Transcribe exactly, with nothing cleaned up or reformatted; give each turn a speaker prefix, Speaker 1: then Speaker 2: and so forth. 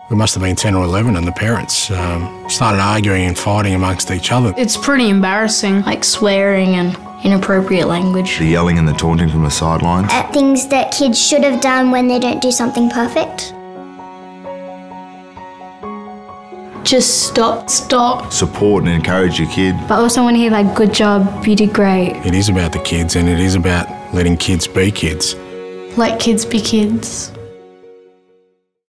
Speaker 1: We must have been ten or eleven, and the parents um, started arguing and fighting amongst each other.
Speaker 2: It's pretty embarrassing, like swearing and inappropriate language.
Speaker 3: The yelling and the taunting from the sidelines.
Speaker 4: At things that kids should have done when they don't do something perfect.
Speaker 2: Just stop. Stop.
Speaker 3: Support and encourage your kid.
Speaker 5: But also want to hear like, good job, you did great.
Speaker 1: It is about the kids, and it is about letting kids be kids.
Speaker 2: Let kids be kids.